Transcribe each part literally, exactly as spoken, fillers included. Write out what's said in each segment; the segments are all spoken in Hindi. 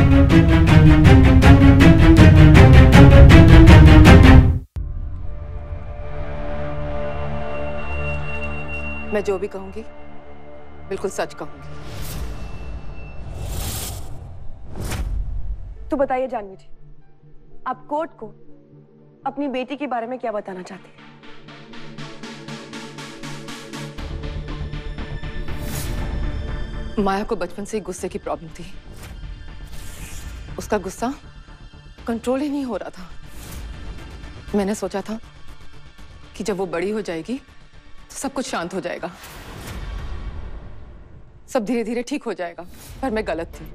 मैं जो भी कहूंगी बिल्कुल सच कहूंगी। तो बताइए जानवी जी, आप कोर्ट को अपनी बेटी के बारे में क्या बताना चाहती हैं? माया को बचपन से ही गुस्से की प्रॉब्लम थी। उसका गुस्सा कंट्रोल ही नहीं हो रहा था। मैंने सोचा था कि जब वो बड़ी हो जाएगी तो सब कुछ शांत हो जाएगा, सब धीरे धीरे ठीक हो जाएगा, पर मैं गलत थी।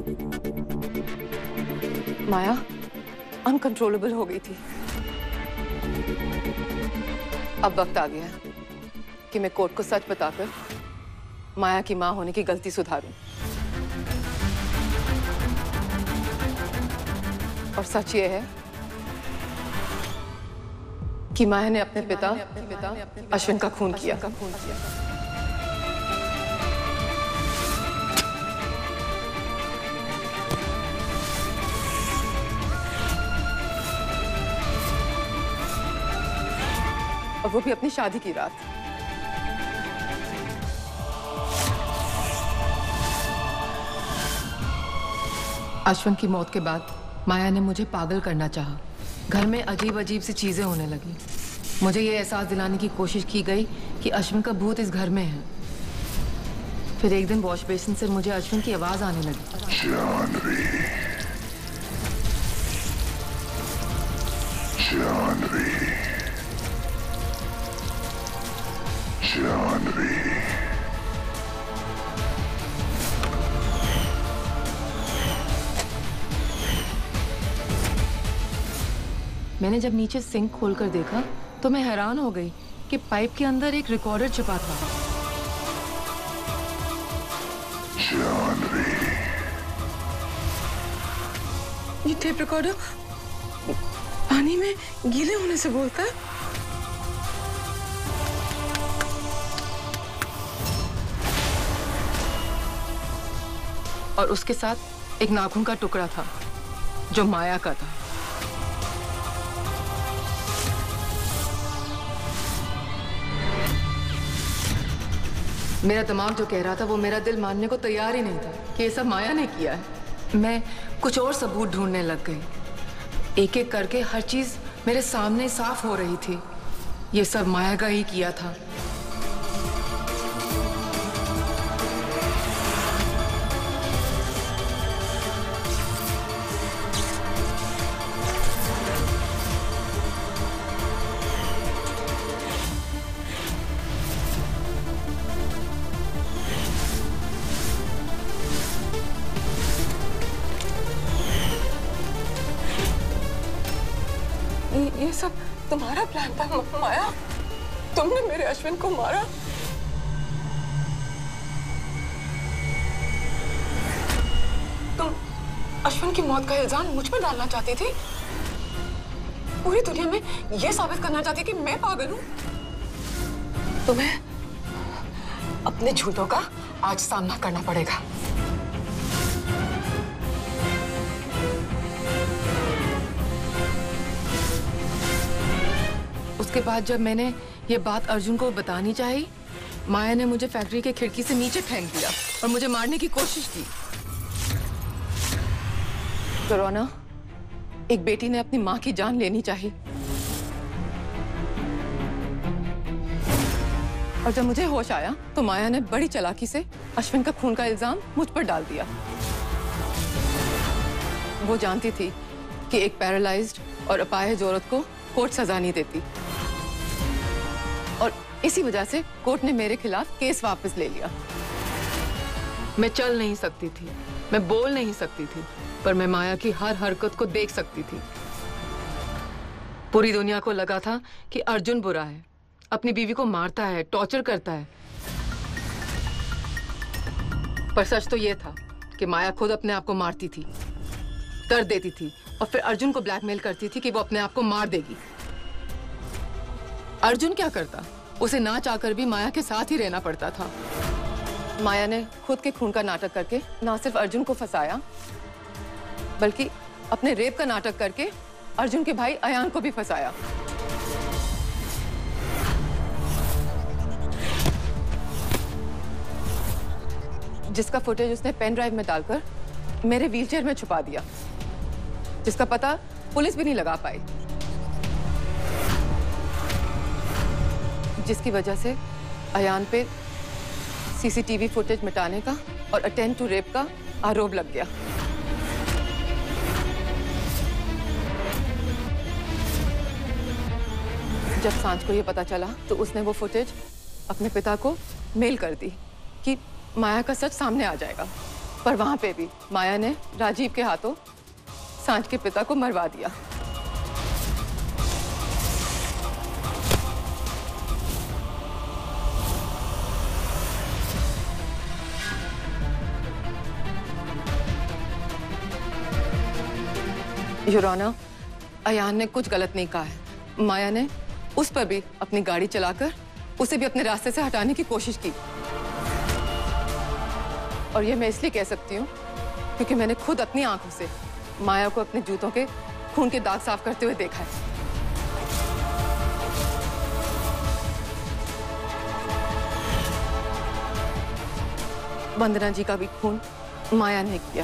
माया अनकंट्रोलेबल हो गई थी। अब वक्त आ गया है कि मैं कोर्ट को सच बताकर माया की मां होने की गलती सुधारूं। और सच ये है कि माया ने अपने पिता अश्विन का खून किया। और वो भी अपनी शादी की रात। अश्विन की मौत के बाद माया ने मुझे पागल करना चाहा। घर में अजीब अजीब सी चीजें होने लगी। मुझे ये एहसास दिलाने की कोशिश की गई कि अश्विन का भूत इस घर में है। फिर एक दिन वॉश बेसिन से मुझे अश्विन की आवाज आने लगी। जानवी, जानवी, जानवी। मैंने जब नीचे सिंक खोलकर देखा तो मैं हैरान हो गई कि पाइप के अंदर एक रिकॉर्डर छिपा था। जानवी, ये टेप रिकॉर्डर पानी में गीले होने से बोलता है। और उसके साथ एक नाखून का टुकड़ा था जो माया का था। मेरा दिमाग जो कह रहा था वो मेरा दिल मानने को तैयार ही नहीं था कि ये सब माया ने किया है। मैं कुछ और सबूत ढूंढने लग गई। एक एक करके हर चीज मेरे सामने साफ हो रही थी। ये सब माया का ही किया था। ये सब तुम्हारा प्लान था माया? तुमने मेरे अश्विन को मारा? तुम अश्विन की मौत का इल्जाम मुझ पर डालना चाहती थी? पूरी दुनिया में ये साबित करना चाहती कि मैं पागल हूं? तुम्हें अपने झूठों का आज सामना करना पड़ेगा। उसके बाद जब मैंने ये बात अर्जुन को बतानी चाहिए, माया ने मुझे फैक्ट्री के खिड़की से नीचे फेंक दिया और मुझे मारने की कोशिश की। करोना, एक बेटी ने अपनी माँ की जान लेनी चाहिए। और जब मुझे होश आया तो माया ने बड़ी चालाकी से अश्विन का खून का इल्जाम मुझ पर डाल दिया। वो जानती थी कि एक पैरालाइज्ड और अपाहिज औरत को कोर्ट सजा नहीं देती और इसी वजह से कोर्ट ने मेरे खिलाफ केस वापस ले लिया। मैं चल नहीं सकती थी, मैं बोल नहीं सकती थी, पर मैं माया की हर हरकत को देख सकती थी। पूरी दुनिया को लगा था कि अर्जुन बुरा है, अपनी बीवी को मारता है, टॉर्चर करता है। पर सच तो यह था कि माया खुद अपने आप को मारती थी, कर देती थी और फिर अर्जुन को ब्लैकमेल करती थी कि वो अपने आप को मार देगी। अर्जुन क्या करता? उसे ना चाहकर भी माया के साथ ही रहना पड़ता था। माया ने खुद के खून का नाटक करके ना सिर्फ अर्जुन को फंसाया बल्कि अपने रेप का नाटक करके अर्जुन के भाई अयान को भी फंसाया। जिसका फुटेज उसने पेन ड्राइव में डालकर मेरे व्हीलचेयर में छुपा दिया, जिसका पता पुलिस भी नहीं लगा पाई, जिसकी वजह से अयान पे सीसीटीवी फुटेज मिटाने का और अटेम्प्ट टू रेप का आरोप लग गया। जब सांझ को ये पता चला तो उसने वो फुटेज अपने पिता को मेल कर दी कि माया का सच सामने आ जाएगा। पर वहां पे भी माया ने राजीव के हाथों सांझ के पिता को मरवा दिया। योर ऑनर, अयान ने कुछ गलत नहीं कहा है। माया ने उस पर भी अपनी गाड़ी चलाकर उसे भी अपने रास्ते से हटाने की कोशिश की। और ये मैं इसलिए कह सकती हूँ क्योंकि मैंने खुद अपनी आंखों से माया को अपने जूतों के खून के दाग साफ करते हुए देखा है। वंदना जी का भी खून माया ने किया।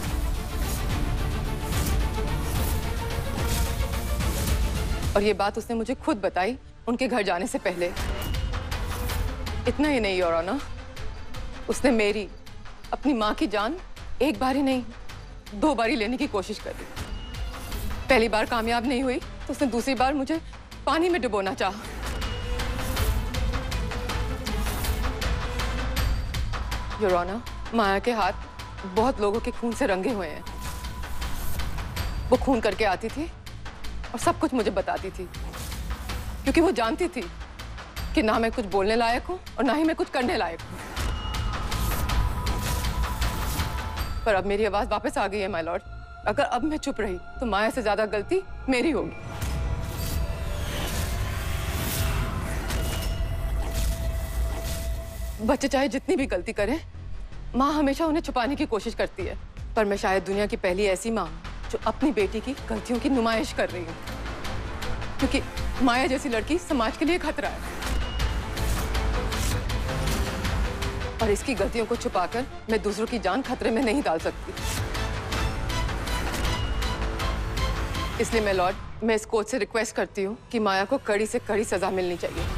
और ये बात उसने मुझे खुद बताई उनके घर जाने से पहले। इतना ही नहीं योर ऑनर, उसने मेरी अपनी माँ की जान एक बार ही नहीं दो बार ही लेने की कोशिश कर दी। पहली बार कामयाब नहीं हुई तो उसने दूसरी बार मुझे पानी में डुबोना चाहा। योर ऑनर, माया के हाथ बहुत लोगों के खून से रंगे हुए हैं। वो खून करके आती थी और सब कुछ मुझे बताती थी, क्योंकि वो जानती थी कि ना मैं कुछ बोलने लायक हूं और ना ही मैं कुछ करने लायक हूं। पर अब मेरी आवाज वापस आ गई है माय लॉर्ड। अगर अब मैं चुप रही तो माया से ज्यादा गलती मेरी होगी। बच्चे चाहे जितनी भी गलती करें, माँ हमेशा उन्हें छुपाने की कोशिश करती है। पर मैं शायद दुनिया की पहली ऐसी माँ जो अपनी बेटी की गलतियों की नुमाइश कर रही हूँ, क्योंकि माया जैसी लड़की समाज के लिए खतरा है। और इसकी गलतियों को छुपाकर मैं दूसरों की जान खतरे में नहीं डाल सकती। इसलिए मैं लॉर्ड, मैं इस कोर्ट से रिक्वेस्ट करती हूँ कि माया को कड़ी से कड़ी सजा मिलनी चाहिए।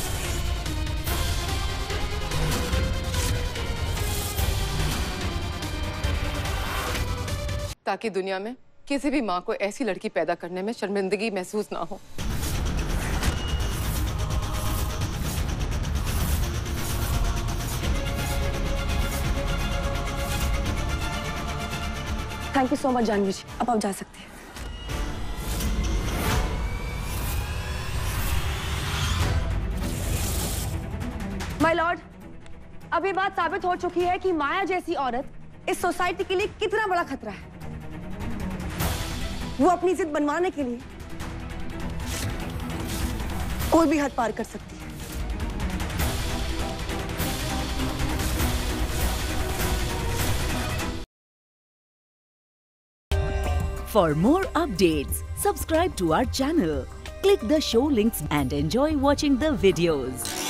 ताकि दुनिया में किसी भी माँ को ऐसी लड़की पैदा करने में शर्मिंदगी महसूस ना हो। Thank you so much Janhvi ji, अब आप जा सकते हैं। माय लॉर्ड, अब ये बात साबित हो चुकी है कि माया जैसी औरत इस सोसाइटी के लिए कितना बड़ा खतरा है। वो अपनी जिद बनवाने के लिए कोई भी हद पार कर सकती है। For more updates, subscribe to our channel, click the show links and enjoy watching the videos.